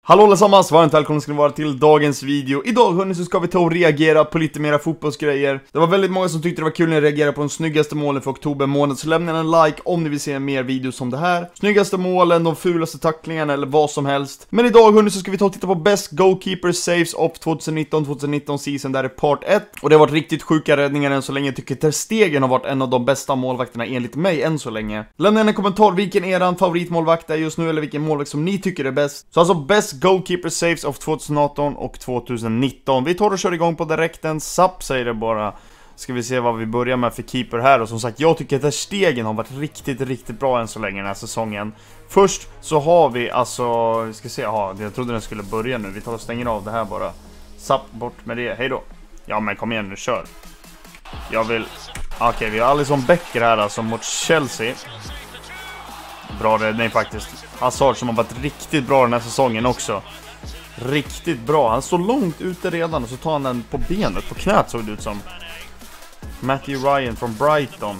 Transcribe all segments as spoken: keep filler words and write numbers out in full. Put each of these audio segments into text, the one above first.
Hallå allesammans, varmt välkomna ska ni vara till dagens video. Idag hörni så ska vi ta och reagera på lite mera fotbollsgrejer. Det var väldigt många som tyckte det var kul när jag reagerade på de snyggaste målen för oktober månad. Så lämna en like om ni vill se mer videos som det här. Snyggaste målen, de fulaste tacklingarna eller vad som helst. Men idag hörni så ska vi ta och titta på Best Goalkeeper Saves of tjugonitton tjugonitton season. Där är part ett. Och det har varit riktigt sjuka räddningar än så länge. Jag tycker Ter Stegen har varit en av de bästa målvakterna enligt mig än så länge. Lämna en kommentar vilken eran favoritmålvakt är just nu eller vilken målvakt som ni tycker är bäst. Så alltså Best Goalkeeper Saves of tjugoarton och tjugonitton. Vi tar och kör igång på direkten. Zapp säger det bara. Ska vi se vad vi börjar med för keeper här. Och som sagt, jag tycker att Ter Stegen har varit riktigt, riktigt bra än så länge den här säsongen. Först så har vi alltså, vi ska se, ja, jag trodde den skulle börja nu. Vi tar och stänger av det här bara. Zapp, bort med det, hej då. Ja men kom igen nu, kör. Jag vill, okej okay, vi har Alisson Becker här alltså mot Chelsea. Bra räddning faktiskt. Hazard som har varit riktigt bra den här säsongen också. Riktigt bra. Han står långt ute redan och så tar han den på benet. På knät såg det ut som. Matthew Ryan från Brighton.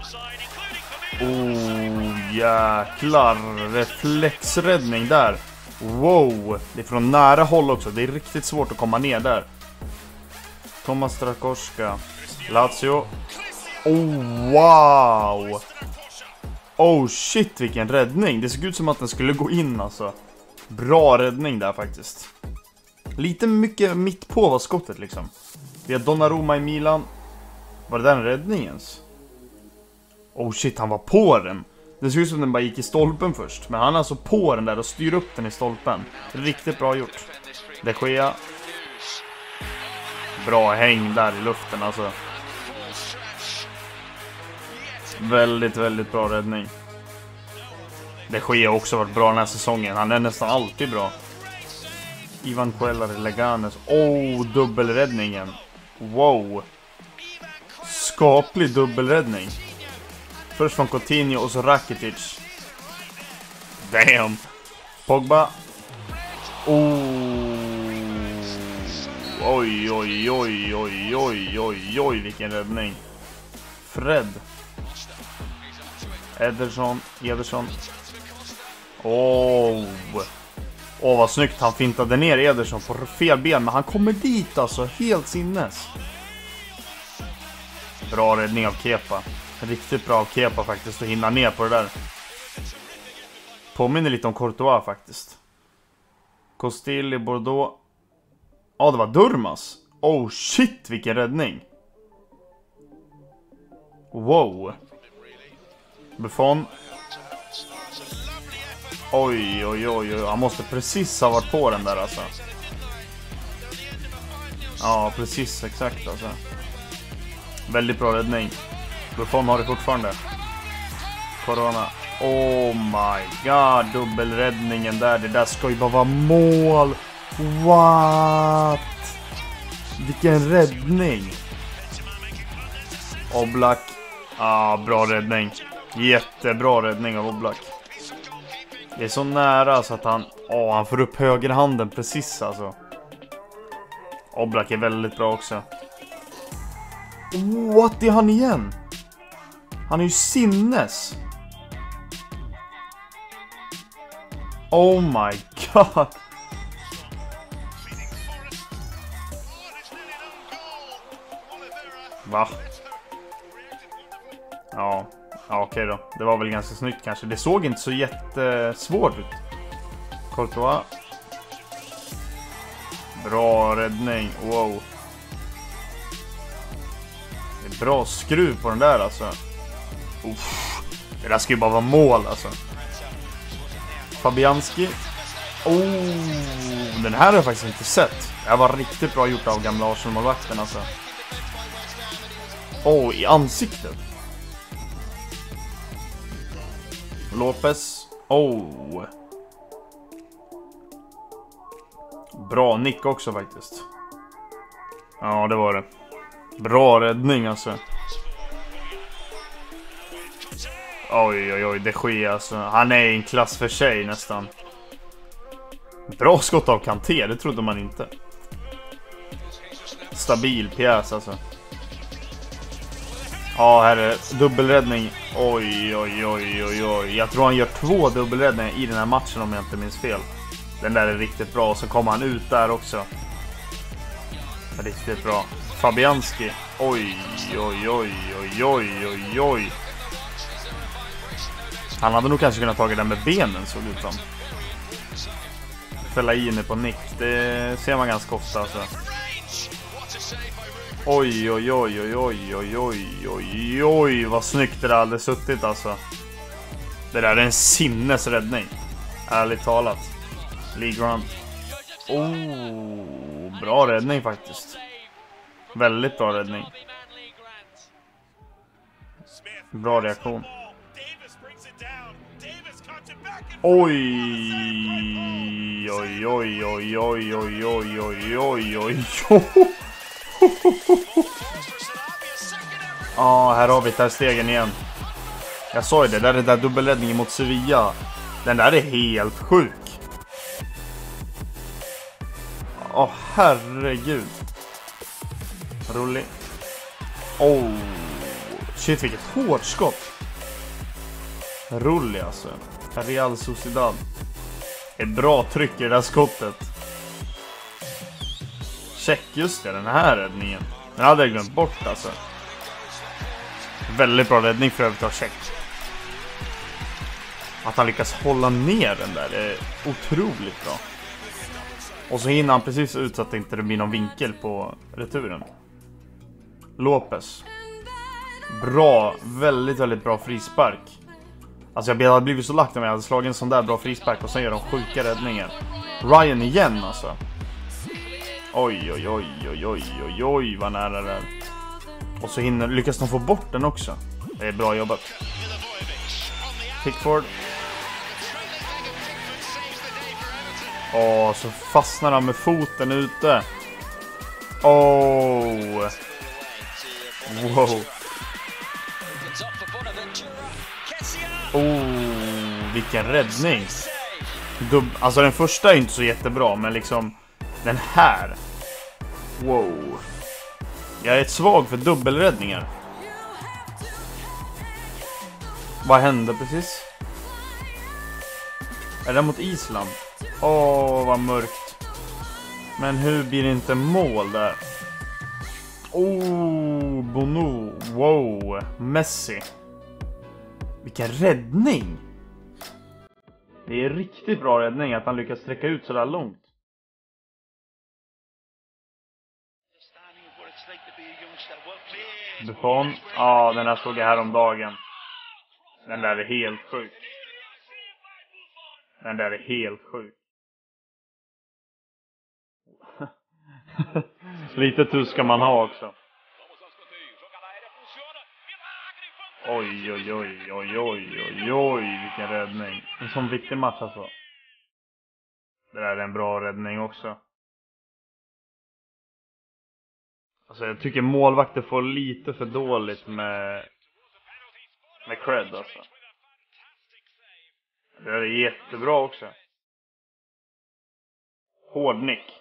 Oh jäklar. Reflexräddning där. Wow. Det är från nära håll också. Det är riktigt svårt att komma ner där. Thomas Strakowska. Lazio. Oh wow. Oh shit, vilken räddning. Det såg ut som att den skulle gå in alltså. Bra räddning där faktiskt. Lite mycket mitt på var skottet liksom. Vi har Donnarumma i Milan. Var det den räddningens? Oh shit, han var på den. Det såg ut som den bara gick i stolpen först. Men han är alltså på den där och styr upp den i stolpen. Riktigt bra gjort. De Gea. Bra häng där i luften alltså. Väldigt, väldigt bra räddning. Det sker också varit bra den här säsongen. Han är nästan alltid bra. Ivan Cuellar Leganes. Oh, dubbelräddningen. Wow. Skaplig dubbelräddning. Först från Coutinho och så Rakitic. Damn. Pogba. Oh. Oj, oj, oj, oj, oj, oj, oj, vilken räddning. Fred. Ederson, Ederson. Åh, oh. oh, vad snyggt. Han fintade ner Ederson på fel ben. Men han kommer dit alltså, helt sinnes. Bra räddning av Kepa. Riktigt bra av Kepa faktiskt att hinna ner på det där. Påminner lite om Courtois faktiskt. Costil i Bordeaux. Ja, oh, det var Durmas. Oh shit, vilken räddning. Wow. Buffon. Oj, oj, oj, oj. Han måste precis ha varit på den där alltså. Ja, precis, exakt alltså. Väldigt bra räddning. Buffon har det fortfarande. Corona. Oh my god, dubbelräddningen där. Det där ska ju bara vara mål. What? Vilken räddning. Oblak. Ah, bra räddning. Jättebra räddning av Oblak. Det är så nära så att han... Åh, oh, han får upp högerhanden precis alltså. Oblak är väldigt bra också. What är han igen? Han är ju sinnes. Oh my god. Va? Ja, ja okej okay då. Det var väl ganska snyggt kanske. Det såg inte så jättesvårt ut. Courtois. Bra räddning. Wow. Det är bra skruv på den där alltså. Uff. Det där ska ju bara vara mål alltså. Fabianski. Oh, den här har jag faktiskt inte sett. Det var riktigt bra gjort av gamla Arsenal-målvakten alltså. Oh, i ansiktet. Lopez. Oh. Bra nick också faktiskt. Ja, det var det. Bra räddning alltså. Oj, oj, oj, det sker alltså. Han är i en klass för sig nästan. Bra skott av Kanté, det trodde man inte. Stabil pjäs alltså. Ja, här är dubbelräddning. Oj, oj, oj, oj, oj. Jag tror han gör två dubbelräddningar i den här matchen om jag inte minns fel. Den där är riktigt bra. Och så kommer han ut där också. Riktigt bra. Fabianski. Oj, oj, oj, oj, oj, oj, oj. Han hade nog kanske kunnat ta den med benen, såg ut som. Fälla in på nick. Det ser man ganska ofta alltså. Oj, oj, oj, oj, oj, oj, oj, oj, oj, vad snyggt det där hade suttit alltså. Det där är en sinnesräddning. Ärligt talat. Lee Grant. Oh, bra räddning faktiskt. Väldigt bra räddning. Bra reaktion. Oj, oj, oj, oj, oj, oj, oj, oj, oj, oj, oj. Ja, här har vi där stegen igen. Jag sa ju det, där är där dubbelräddningen mot Sevilla. Den där är helt sjuk. Åh, oh, herregud. Rolig. Oh, shit, vilket hårt skott. Rolig alltså. Real Sociedad. Ett bra tryck i det där skottet. Check, just det, den här räddningen. Den hade jag glömt bort alltså. Väldigt bra räddning för övrigt av check. Att han lyckas hålla ner den där är otroligt bra. Och så hinner han precis ut så att det inte blir någon vinkel på returen. Lopez. Bra, väldigt, väldigt bra frispark. Alltså jag hade blivit så lagt om jag hade slagit en sån där bra frispark och sen gör de sjuka räddningar. Ryan igen alltså. Oj, oj, oj, oj, oj, oj, oj, vad nära det är. Och så hinner, lyckas de få bort den också. Det är bra jobbat. Pickford. Åh, så fastnar han med foten ute. Åh. Wow. Oh, vilken räddning. Dub alltså den första är inte så jättebra, men liksom den här. Wow. Jag är ett svag för dubbelräddningar. Vad hände precis? Är det mot Island? Åh, oh, vad mörkt. Men hur blir det inte mål där? Oh, Bono. Wow, Messi. Vilken räddning. Det är riktigt bra räddning att han lyckas sträcka ut så där långt. Buffon. Ja, den här såg jag här om dagen. Den där är helt sjuk. Den där är helt sjuk. Lite tur ska man ha också. Oj, oj, oj, oj, oj, oj, oj, vilken räddning. En sån viktig match alltså. Det där är en bra räddning också. Alltså jag tycker målvakter får lite för dåligt med med cred alltså. Det där är jättebra också. Hårdnick.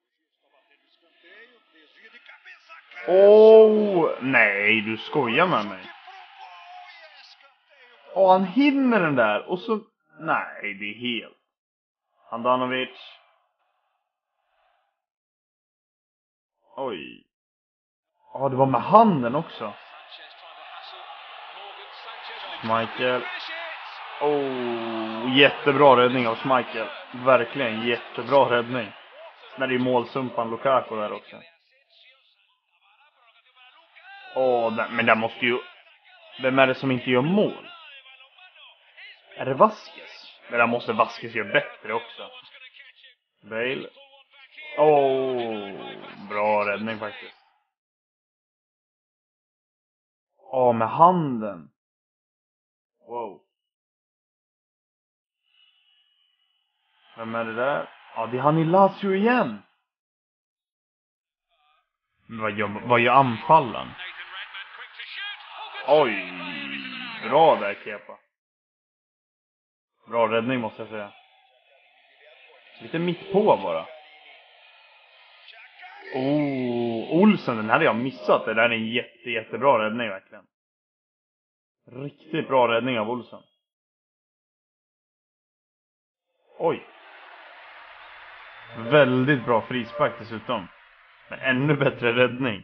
Åh, oh, nej, du skojar med mig. Åh, oh, han hinner den där. Och så, nej, det är helt. Handanovic. Oj. Ja, oh, det var med handen också. Michael. Oh, jättebra räddning av Michael. Verkligen jättebra räddning. När det är målsumpan Lukaku där också. Åh, oh, men där måste ju... Vem är det som inte gör mål? Är det Vasquez? Men där måste Vasquez göra bättre också. Bale. Åh, oh, bra räddning faktiskt. Åh, oh, med handen. Wow. Vem är det där? Ja, det är han i Lazio igen. Men vad gör, vad gör anfallen? Oj, bra där Kepa. Bra räddning måste jag säga. Lite mitt på bara. Oh, Olsen, den här hade jag missat. Det där är en jätte, jättebra räddning verkligen. Riktigt bra räddning av Olsen. Oj. Väldigt bra frispark dessutom. Men ännu bättre räddning.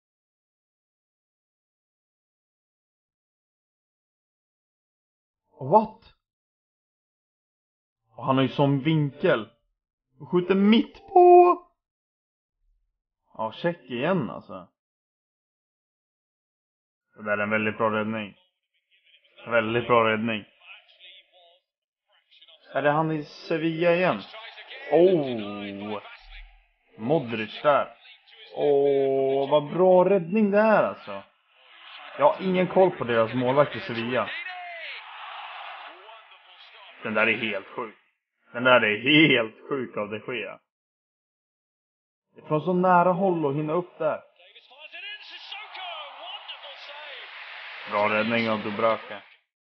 What? Och han har ju sån vinkel. Och skjuter mitt på. Ja, check igen alltså. Det där är en väldigt bra räddning. Väldigt bra räddning. Är det han i Sevilla igen? Oh! Modric där. Åh, oh, vad bra räddning det är alltså. Jag har ingen koll på deras målvakt i Sevilla. Den där är helt sjuk. Den där är helt sjuk av det Gea. Från så nära håll och hinna upp där. Bra räddning av Dubravka.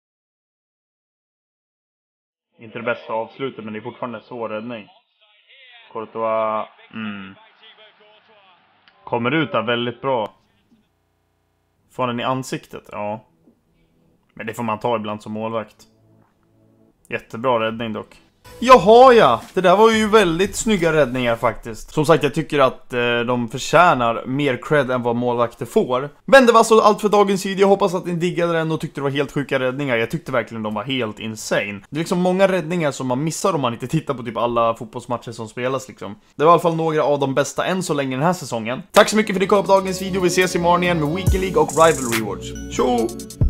Inte det bästa avslutet, men det är fortfarande en svår räddning. Courtois mm. kommer ut där väldigt bra. Får den i ansiktet, ja. Men det får man ta ibland som målvakt. Jättebra räddning dock. Jaha ja, det där var ju väldigt snygga räddningar faktiskt. Som sagt, jag tycker att eh, de förtjänar mer cred än vad målvakter får. Men det var så allt för dagens video. Jag hoppas att ni diggade den och tyckte det var helt sjuka räddningar. Jag tyckte verkligen de var helt insane. Det är liksom många räddningar som man missar om man inte tittar på typ alla fotbollsmatcher som spelas liksom. Det var i alla fall några av de bästa än så länge den här säsongen. Tack så mycket för att ni kollade på dagens video. Vi ses imorgon igen med Weekend League och Rivalry Wars. Tjo!